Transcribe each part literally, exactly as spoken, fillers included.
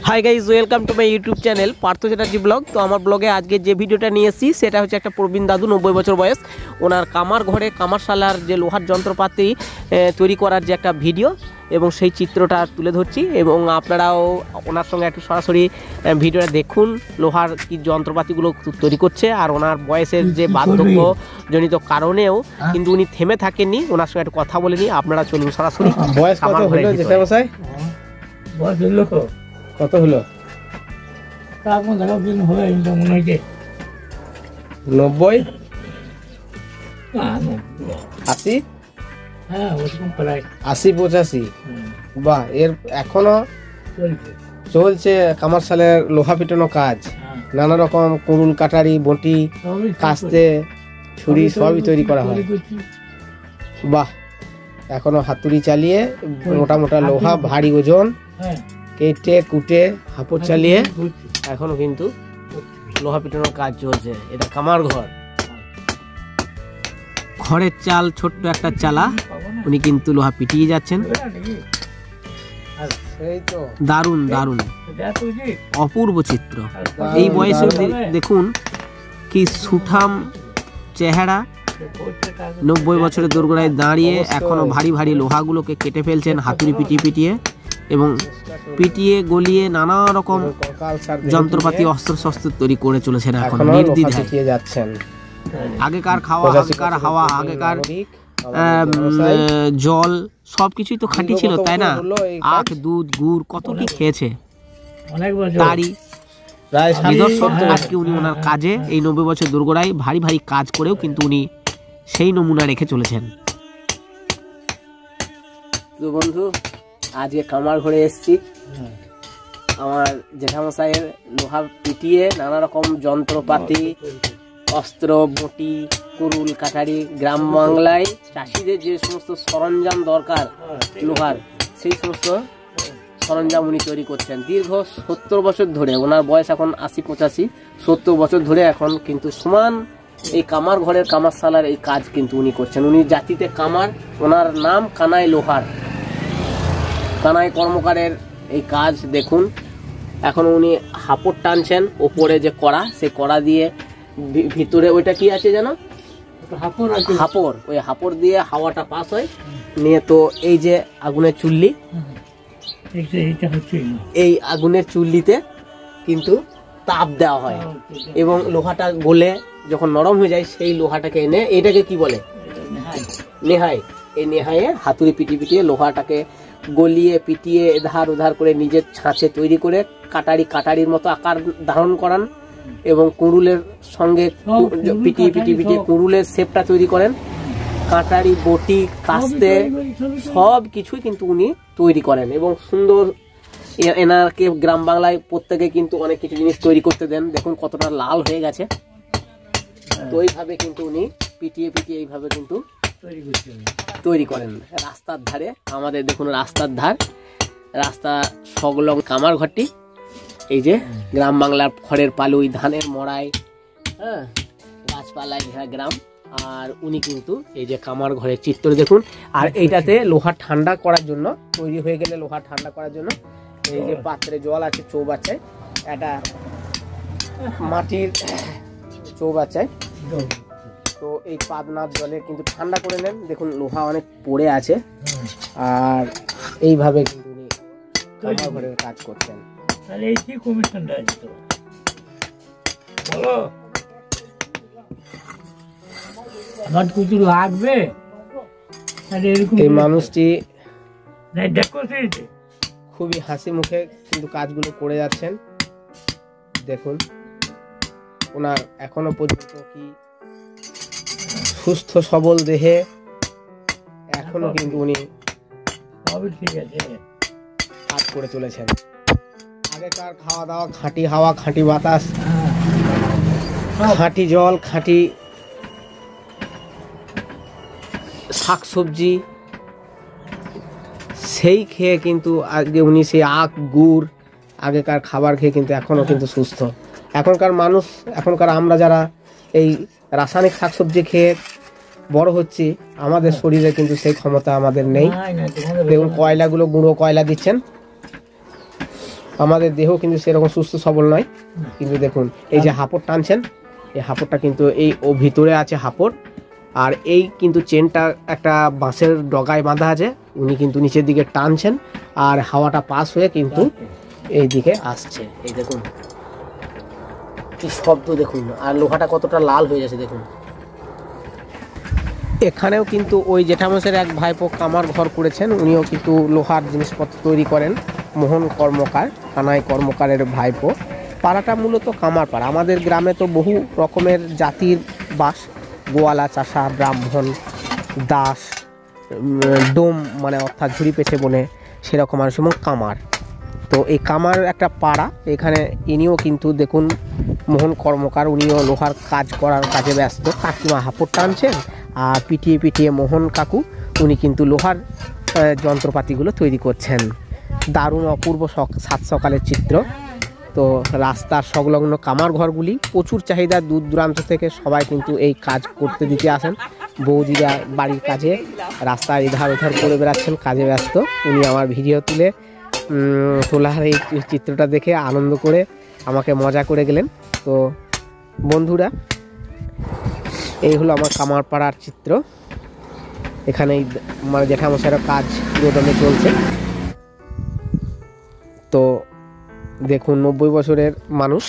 High guys, welcome to my YouTube channel Partha Chatterjee vlog. তো আমার ব্লগে আজকে যে ভিডিওটা নিয়ে এসেছি সেটা হচ্ছে একটা প্রবীণ দাদু, নব্বই বছর বয়স। ওনার কামার ঘরে কামারশালার যে লোহার যন্ত্রপাতি তৈরি করার যে একটা ভিডিও এবং সেই চিত্রটা তুলে ধরছি, এবং আপনারাও ওনার সঙ্গে একটু সরাসরি ভিডিওটা দেখুন লোহার কি যন্ত্রপাতিগুলো তৈরি করছে। আর ওনার বয়সের যে বার্ধক্যজনিত কারণেও কিন্তু উনি থেমে থাকেননি, ওনার সঙ্গে একটু কথা বলে নিই। আপনারা চলুন সরাসরি। বয়স কত হলো জেঠামশাই? বয়স হলো কত হলো? নব্বই, আশি, আশি পঁচাশি। বাহ, এর এখনো চলছে কামারশালের লোহা পিটানো কাজ। নানা রকম কুড়ুল, কাটারি, বটি, কাস্তে, ছুরি সবই তৈরি করা হয়। বাহ, এখনো হাতুড়ি চালিয়ে মোটা মোটা লোহা, ভারী ওজন কেটে কুটে হাপড় চালিয়ে এখনো কিন্তু লোহা পিটানোর কাজ চলছে। এটা কামার ঘর, খড়ের চাল, ছোট্ট একটা চালা, উনি কিন্তু লোহা পিটিয়ে যাচ্ছেন। দারুণ দারুণ অপূর্ব চিত্র। এই বয়সে দেখুন কি সুঠাম চেহারা, নব্বই বছরের দোরগোড়ায় দাঁড়িয়ে এখনো ভারী ভারী লোহাগুলোকে কেটে ফেলছেন হাতুড়ি পিটিয়ে পিটিয়ে, এবং পিটিয়ে গলিয়ে নানা রকম যন্ত্রপাতি অস্ত্র শস্ত্র তৈরি করে চলেছেন এখন নির্দ্বিধায় যাচ্ছেন। আগেকার খাওয়া, আগেকার হাওয়া, আগেকার জল সবকিছুই তো খাঁটি ছিল, তাই না? আখ, দুধ, গুড় কত কি খেয়েছে, তারই নিদর্শন আজকে উনি ওনার কাজে এই নব্বই বছর দোরগোড়ায় ভারী ভারী কাজ করেও কিন্তু উনি সেই নমুনা রেখে চলেছেন। তো বন্ধু, আজকে কামার ঘরে এসেছি। আমার জেঠামশাইয়ের লোহা পিটিয়ে নানা রকম যন্ত্রপাতি, অস্ত্র, বটি, কুড়ুল, কাটারি, গ্রাম বাংলায় চাষিদের যে সমস্ত সরঞ্জাম দরকার লোহার, সেই সমস্ত সরঞ্জাম উনি তৈরি করছেন দীর্ঘ সত্তর বছর ধরে। ওনার বয়স এখন আশি পঁচাশি, সত্তর বছর ধরে এখন কিন্তু সমান এই কামার ঘরের কামারশালার এই কাজ কিন্তু উনি করছেন। উনি জাতিতে কামার, ওনার নাম কানাই লোহার। কানাই কর্মকারের এই কাজ দেখুন। এখন উনি হাপড় টানছেন, ওপরে যে কড়া, সেই কড়া দিয়ে ভিতরে ওইটা কি আছে যেন হাপড়, ওই হাপড় দিয়ে হাওয়াটা পাস হয় নিয়ে। তো এই যে আগুনের চুল্লি, এই আগুনের চুল্লিতে কিন্তু তাপ দেওয়া হয় এবং লোহাটা গলে যখন নরম হয়ে যায় সেই লোহাটাকে এনে, এটাকে কি বলে, নেহাই। এই নেহাইয়ে হাতুড়ি পিটিয়ে পিটিয়ে লোহাটাকে গলিয়ে পিটিয়ে এধার ওধার করে নিজের ছাঁচে তৈরি করে কাটারি কাটারির মতো আকার ধারণ করান, এবং কুড়ুলের সঙ্গে পিটিয়ে পিটিয়ে পিটিয়ে কুড়ুলের শেপটা তৈরি করেন। কাটারি, বটি, কাস্তে সব কিছুই কিন্তু উনি তৈরি করেন, এবং সুন্দর। এনাকে গ্রাম বাংলায় প্রত্যেকে কিন্তু অনেক কিছু জিনিস তৈরি করতে দেন। দেখুন কতটা লাল হয়ে গেছে। তো এইভাবে কিন্তু উনি পিটিয়ে পিটিয়ে এইভাবে কিন্তু তৈরি করেন। রাস্তার ধারে আমাদের দেখুন, রাস্তার ধার, রাস্তা সংলগ্ন কামার ঘরটি। এই যে গ্রাম বাংলার খড়ের পালুই, ধানের মড়াই, হ্যাঁ, গাছপালায় ঘেরা গ্রাম। আর উনি কিন্তু এই যে কামার ঘরের চিত্র দেখুন। আর এইটাতে লোহা ঠান্ডা করার জন্য, তৈরি হয়ে গেলে লোহা ঠান্ডা করার জন্য এই যে পাত্রে জল আছে, চৌবাচ্চায়, একটা মাটির চৌবাচ্চায়, তো এই পাবনার জলে কিন্তু ঠান্ডা করে নেন। দেখুন লোহা অনেক পড়ে আছে। আর এইভাবে কিন্তু উনি কামার ঘরের কাজ করছেন। এই মানুষটি খুবই হাসি মুখে কিন্তু কাজগুলো করে যাচ্ছেন। দেখুন ওনার এখনো পর্যন্ত কি সুস্থ সবল দেহে এখনো কিন্তু উনি কাজ করে চলেছেন। আগেকার খাওয়া দাওয়া খাঁটি হাওয়া, খাঁটি বাতাস, খাঁটি জল, খাঁটি শাকসবজি, সেই খেয়ে কিন্তু আজকে উনি সেই আখ, গুড়, আগেকার খাবার খেয়ে কিন্তু এখনো কিন্তু সুস্থ। এখনকার মানুষ, এখনকার আমরা যারা এই রাসায়নিক শাকসবজি খেয়ে বড় হচ্ছি, আমাদের শরীরে কিন্তু সেই ক্ষমতা আমাদের নেই। দেখুন কয়লাগুলো, গুঁড়ো কয়লা দিচ্ছেন। আমাদের দেহ কিন্তু সেরকম সুস্থ সবল নয়, কিন্তু দেখুন এই যে হাঁপড় টানছেন, এই হাঁপড়টা কিন্তু এই ও ভিতরে আছে হাঁপড়, আর এই কিন্তু চেনটা একটা বাঁশের ডগায় বাঁধা আছে, উনি কিন্তু নিচের দিকে টানছেন আর হাওয়াটা পাস হয়ে কিন্তু এই দিকে আসছে। এই দেখুন কি শব্দ দেখুন, আর লোহাটা কতটা লাল হয়ে যাচ্ছে দেখুন। এখানেও কিন্তু ওই জেঠামশাইয়ের এক ভাইপো কামার ঘর করেছেন, উনিও কিন্তু লোহার জিনিসপত্র তৈরি করেন। মোহন কর্মকার, কানাই কর্মকারের ভাইপো। পাড়াটা মূলত কামার পাড়া। আমাদের গ্রামে তো বহু রকমের জাতির বাস, গোয়ালা, চাষা, ব্রাহ্মণ, দাস, ডোম মানে অর্থাৎ ঝুড়ি পেছে বনে সেরকম মানুষ, এবং কামার। তো এই কামার একটা পাড়া, এখানে ইনিও কিন্তু দেখুন মোহন কর্মকার, উনিও লোহার কাজ করার কাজে ব্যস্ত। কাকিমা হাঁপড় টানছেন আর পিটিয়ে পিটিয়ে মোহন কাকু উনি কিন্তু লোহার যন্ত্রপাতিগুলো তৈরি করছেন। দারুণ অপূর্ব সাত সকালের চিত্র। তো রাস্তার সংলগ্ন কামার ঘরগুলি প্রচুর চাহিদা, দূর দূরান্ত থেকে সবাই কিন্তু এই কাজ করতে দিতে আসেন। বৌদিরা বাড়ির কাজে রাস্তার এধার ওধার করে বেড়াচ্ছেন, কাজে ব্যস্ত। উনি আমার ভিডিও তুলে তোলার এই চিত্রটা দেখে আনন্দ করে আমাকে মজা করে গেলেন। তো বন্ধুরা, এই হলো আমার কামারপাড়ার চিত্র। এখানেই মানে জেঠামশাইয়ের কাজ পুরোদমে চলছে। তো দেখুন নব্বই বছরের মানুষ।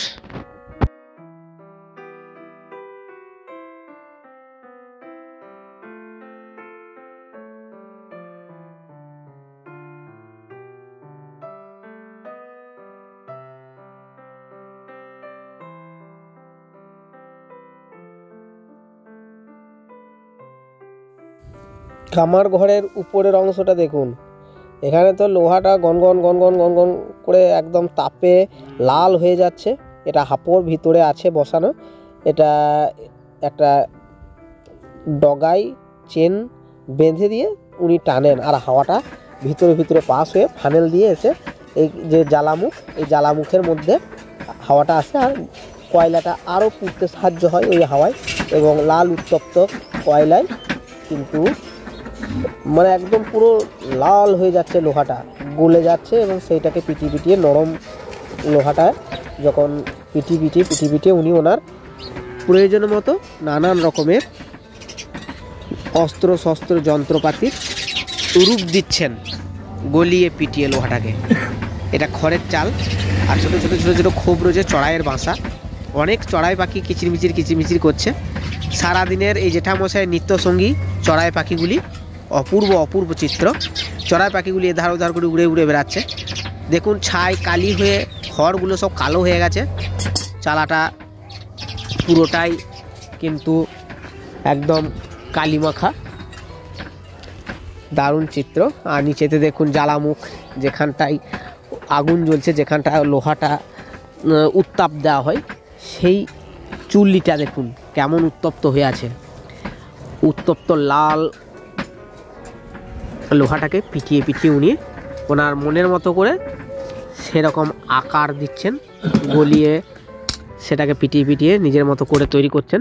কামার ঘরের উপরের অংশটা দেখুন, এখানে তো লোহাটা গনগন গনগন গনগন করে একদম তাপে লাল হয়ে যাচ্ছে। এটা হাঁপড় ভিতরে আছে বসানো, এটা একটা ডগায় চেন বেঁধে দিয়ে উনি টানেন, আর হাওয়াটা ভিতরে ভিতরে পাস হয়ে ফানেল দিয়ে এসে এই যে জ্বালামুখ, এই জ্বালামুখের মধ্যে হাওয়াটা আসে, আর কয়লাটা আরও পুড়তে সাহায্য হয় ওই হাওয়ায়, এবং লাল উত্তপ্ত কয়লায় কিন্তু মানে একদম পুরো লাল হয়ে যাচ্ছে, লোহাটা গলে যাচ্ছে, এবং সেইটাকে পিটিয়ে পিটিয়ে নরম লোহাটা যখন পিটিয়ে পিটিয়ে পিটিয়ে পিটিয়ে উনি ওনার প্রয়োজনের মতো নানান রকমের অস্ত্র শস্ত্র যন্ত্রপাতির রূপ দিচ্ছেন, গলিয়ে পিটিয়ে লোহাটাকে। এটা খড়ের চাল, আর ছোটো ছোটো ছোটো ছোটো খোপ রয়েছে চড়াইয়ের বাসা। অনেক চড়াই পাখি কিচিরমিচির কিচিরমিচির করছে। সারাদিনের এই জেঠামশাইয়ের নিত্যসঙ্গী চড়াই পাখিগুলি, অপূর্ব অপূর্ব চিত্র। চড়াই পাখিগুলি এধার ওধার করে উড়ে উড়ে বেড়াচ্ছে। দেখুন ছাই কালি হয়ে খড়গুলো সব কালো হয়ে গেছে, চালাটা পুরোটাই কিন্তু একদম কালি মাখা। দারুণ চিত্র। আর নিচেতে দেখুন জ্বালামুখ, যেখানটায় আগুন জ্বলছে, যেখানটা লোহাটা উত্তাপ দেওয়া হয়, সেই চুল্লিটা দেখুন কেমন উত্তপ্ত হয়ে আছে। উত্তপ্ত লাল লোহাটাকে পিটিয়ে পিটিয়ে উনি ওনার মনের মতো করে সেরকম আকার দিচ্ছেন, গলিয়ে সেটাকে পিটিয়ে পিটিয়ে নিজের মতো করে তৈরি করছেন।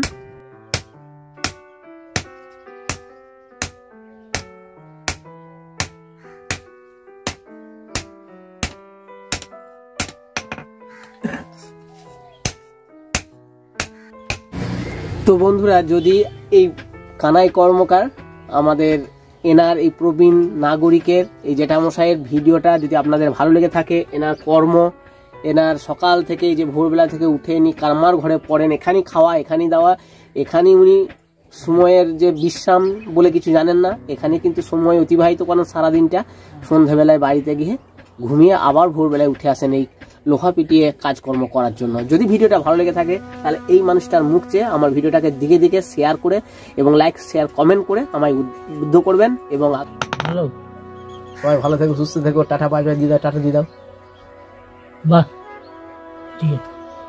তো বন্ধুরা, যদি এই কানাই কর্মকার আমাদের এনার এই প্রবীণ নাগরিকের এই জেঠামশাইয়ের ভিডিওটা যদি আপনাদের ভালো লেগে থাকে, এনার কর্ম, এনার সকাল থেকে যে ভোরবেলা থেকে উঠে ইনি কামার ঘরে পড়েন, এখানেই খাওয়া, এখানেই দেওয়া, এখানেই উনি সময়ের যে বিশ্রাম বলে কিছু জানেন না, এখানে কিন্তু সময় অতিবাহিত করেন সারাদিনটা। সন্ধ্যাবেলায় বাড়িতে গিয়ে ঘুমিয়ে আবার ভোরবেলায় উঠে আসেন এই লোহা পিটিয়ে কাজকর্ম করার জন্য। যদি ভিডিওটা ভালো লেগে থাকে তাহলে এই মানুষটার মুখ চেয়ে আমার ভিডিওটাকে দিকে দিকে শেয়ার করে এবং লাইক শেয়ার কমেন্ট করে আমায় উদ্বুদ্ধ করবেন। এবং হ্যালো, সবাই ভালো থেকো, সুস্থ থেকো, টাটা বাই বাই, দিদা টাটা দিয়ে দাও। বাহ, ঠিক আছে।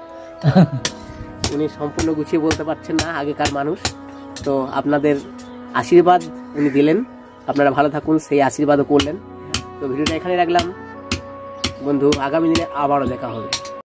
উনি সম্পূর্ণ গুছিয়ে বলতে পারছেন না, আগেকার মানুষ। তো আপনাদের আশীর্বাদ উনি দিলেন, আপনারা ভালো থাকুন, সেই আশীর্বাদও করলেন। তো ভিডিওটা এখানে রাখলাম বন্ধু, আগামী দিনে আবারও দেখা হবে।